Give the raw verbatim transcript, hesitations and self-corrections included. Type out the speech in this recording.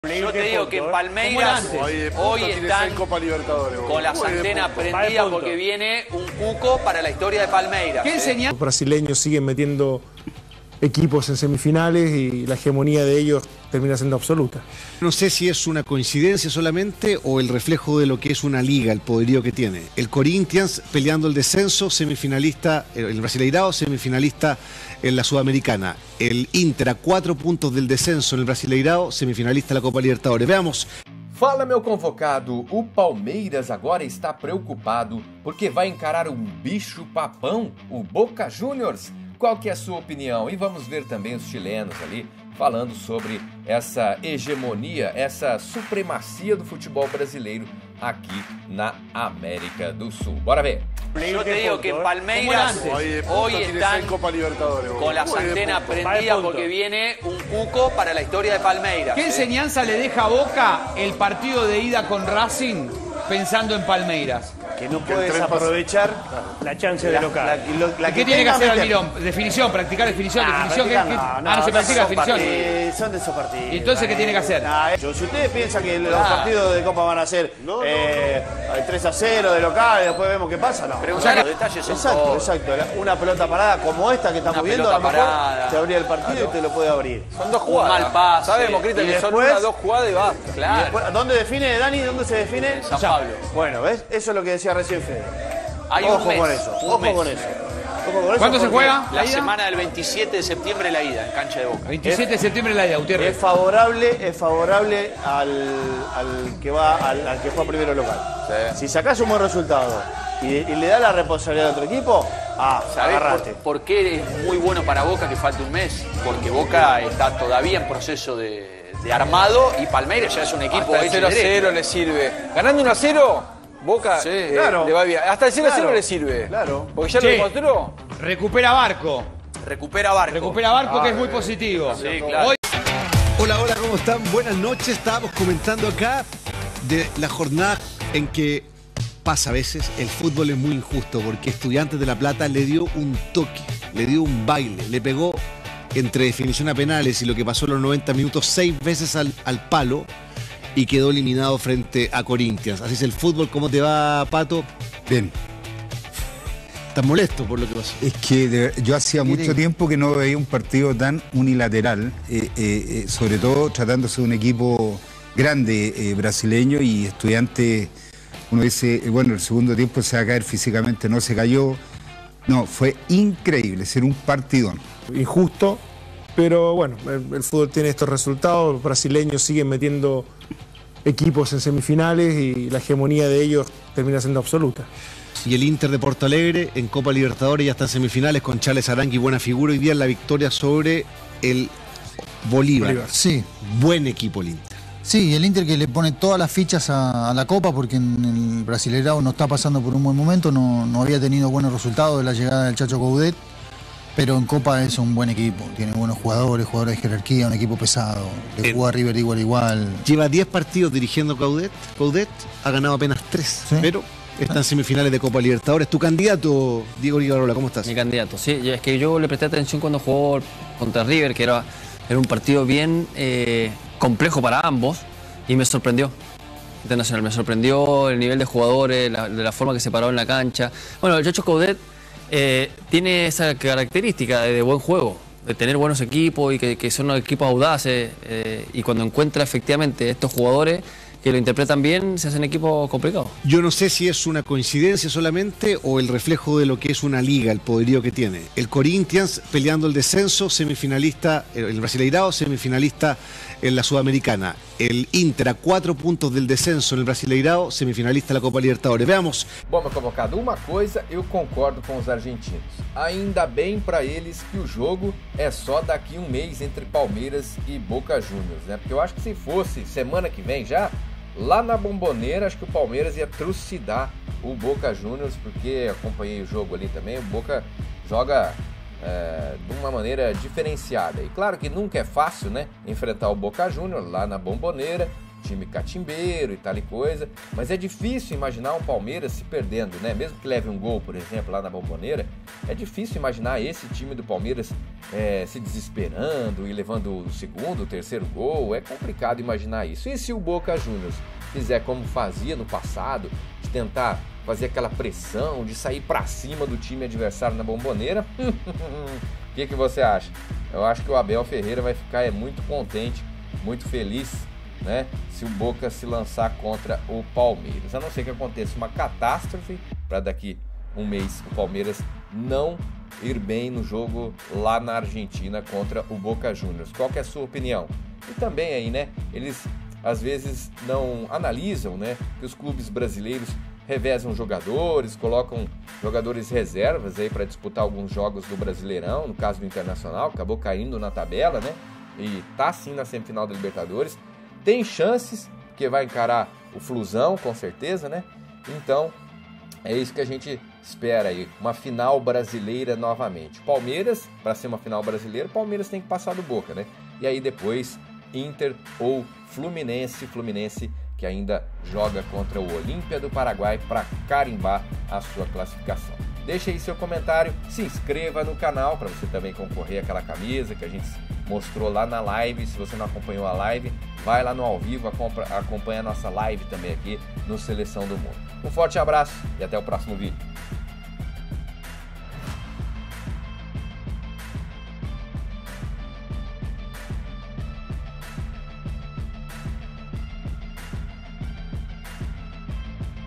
Yo te digo que en Palmeiras hoy están con las antenas prendidas porque viene un cuco para la historia de Palmeiras. ¿Qué enseña? Los brasileños siguen metiendo equipos en semifinales y la hegemonía de ellos termina siendo absoluta. No sé si es una coincidencia solamente o el reflejo de lo que es una liga, el poderío que tiene. El Corinthians peleando el descenso, semifinalista, el Brasileirao, semifinalista en la Sudamericana. El Inter a cuatro puntos del descenso en el Brasileirao, semifinalista en la Copa Libertadores. Veamos. Fala, meu convocado, o Palmeiras agora está preocupado porque vai encarar um bicho papão, o Boca Juniors. Qual que é a sua opinião? E vamos ver também os chilenos ali falando sobre essa hegemonia, essa supremacia do futebol brasileiro aqui na América do Sul. Bora ver. Yo te digo que en Palmeiras hoy están con las antenas prendidas porque viene un cuco para la historia de Palmeiras. ¿Qué enseñanza le deja a Boca el partido de ida con Racing pensando en Palmeiras? Que no puedes aprovechar la chance de local. La, la, la, la ¿Qué tiene que hacer Almirón? Definición, practicar definición, nah, definición. ¿Qué, qué? No, ah, no, no se practica definición. Partidos, son de esos partidos. ¿Y entonces qué tiene que hacer? Nah, yo, si ustedes piensan que los ah. partidos de Copa van a ser no, eh, no. tres a cero de local y después vemos qué pasa, no. Pero o sea, los detalles son exacto, todos. exacto. Una pelota parada como esta que estamos viendo, a lo mejor parada. Te abría el partido claro. y te lo puede abrir. Son dos jugadas. Un mal pase. Sabemos, Cristian, que son una, dos jugadas y va. Claro. Y después, ¿dónde define, Dani? ¿Dónde se define? En San Pablo. Bueno, ¿ves? Eso es lo que decía recién Fede. Hay ojo un mes, con eso, un ojo mes. con eso. Ojo con eso. ¿Cuándo se juega? La, la semana del veintisiete de septiembre la ida en cancha de Boca. veintisiete de septiembre la ida, Gutiérrez. Es favorable, es favorable al, al que va al, al que juega primero local. Sí. Si sacás un buen resultado y, y le da la responsabilidad a otro equipo, ah, agarrate. Por, ¿Por qué es muy bueno para Boca que falte un mes? Porque Boca está todavía en proceso de, de armado y Palmeiras ya es un equipo hasta el cero a cero le sirve. Ganando uno a cero. Boca sí, eh, claro. le va bien. Hasta el cero a cero claro. le sirve. Claro. Porque ya sí. lo demostró. Recupera Barco. Recupera Barco. Recupera Barco, ah, que es muy eh, positivo. Sí, claro. Hoy... Hola, hola, ¿cómo están? Buenas noches. Estábamos comentando acá de la jornada en que pasa a veces el fútbol es muy injusto porque Estudiantes de La Plata le dio un toque, le dio un baile, le pegó entre definición a penales y lo que pasó en los noventa minutos seis veces al, al palo. Y quedó eliminado frente a Corinthians. Así es el fútbol. ¿Cómo te va, Pato? Bien. ¿Estás molesto por lo que pasó? Es que de, yo hacía Miren. mucho tiempo que no veía un partido tan unilateral, eh, eh, sobre todo tratándose de un equipo grande eh, brasileño y Estudiantes. Uno dice, bueno, el segundo tiempo se va a caer físicamente, no se cayó. No, fue increíble, ser un partidón. Injusto, pero bueno, el, el fútbol tiene estos resultados. Los brasileños siguen metiendo equipos en semifinales y la hegemonía de ellos termina siendo absoluta. Y el Inter de Porto Alegre en Copa Libertadores ya está en semifinales con Charles Arangui, buena figura. Hoy día en la victoria sobre el Bolívar. Bolívar. Sí. Buen equipo el Inter. Sí, el Inter que le pone todas las fichas a, a la Copa porque en el Brasileirao no está pasando por un buen momento, no, no había tenido buenos resultados de la llegada del Chacho Coudet. Pero en Copa es un buen equipo, tiene buenos jugadores, jugadores de jerarquía, un equipo pesado, le jugó a River igual igual. Lleva diez partidos dirigiendo Coudet, Coudet ha ganado apenas tres, ¿sí? Pero está en semifinales de Copa Libertadores. ¿Tu candidato, Diego Rivarola, cómo estás? Mi candidato, sí, es que yo le presté atención cuando jugó contra River, que era, era un partido bien eh, complejo para ambos, y me sorprendió. Internacional, me sorprendió el nivel de jugadores, la, de la forma que se paró en la cancha. Bueno, el Chacho Coudet Eh, tiene esa característica de, de buen juego, de tener buenos equipos y que, que son equipos audaces eh, y cuando encuentra efectivamente estos jugadores que lo interpretan bien, se hacen equipos complicados. Yo no sé si es una coincidencia solamente o el reflejo de lo que es una liga, el poderío que tiene. El Corinthians peleando el descenso, semifinalista, el Brasileirao, semifinalista en la Sudamericana. El Inter a cuatro puntos del descenso en el Brasileirao, semifinalista en la Copa Libertadores. Veamos. Bom, meu convocado, uma coisa eu concordo com os argentinos. Ainda bem para eles que o jogo é só daqui um mês entre Palmeiras e Boca Juniors, né? Porque eu acho que se fosse semana que vem já, lá na Bomboneira, acho que o Palmeiras ia trucidar o Boca Juniors, porque acompanhei o jogo ali também, o Boca joga é, de uma maneira diferenciada. E claro que nunca é fácil, né, enfrentar o Boca Juniors lá na Bomboneira, time catimbeiro e tal e coisa, mas é difícil imaginar um Palmeiras se perdendo, né? Mesmo que leve um gol, por exemplo, lá na Bombonera, é difícil imaginar esse time do Palmeiras é, se desesperando e levando o segundo, o terceiro gol. É complicado imaginar isso. E se o Boca Juniors fizer como fazia no passado, de tentar fazer aquela pressão, de sair pra cima do time adversário na Bombonera, o que, que você acha? Eu acho que o Abel Ferreira vai ficar é, muito contente, muito feliz, né, se o Boca se lançar contra o Palmeiras. A não ser que aconteça uma catástrofe para daqui um mês o Palmeiras não ir bem no jogo lá na Argentina contra o Boca Juniors. Qual que é a sua opinião? E também aí, né, eles às vezes não analisam, né, que os clubes brasileiros revezam jogadores, colocam jogadores reservas aí para disputar alguns jogos do Brasileirão, no caso do Internacional, acabou caindo na tabela, né? E tá sim na semifinal da Libertadores. Tem chances, porque vai encarar o Flusão, com certeza, né? Então, é isso que a gente espera aí, uma final brasileira novamente. Palmeiras, para ser uma final brasileira, Palmeiras tem que passar do Boca, né? E aí depois, Inter ou Fluminense, Fluminense que ainda joga contra o Olímpia do Paraguai para carimbar a sua classificação. Deixe aí seu comentário, se inscreva no canal para você também concorrer àquela camisa que a gente mostrou lá na live. Se você não acompanhou a live, vai lá no ao vivo, acompanha a nossa live também aqui no Seleção do Mundo. Um forte abraço e até o próximo vídeo.